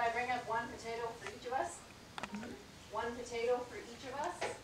I bring up one potato for each of us? One potato for each of us?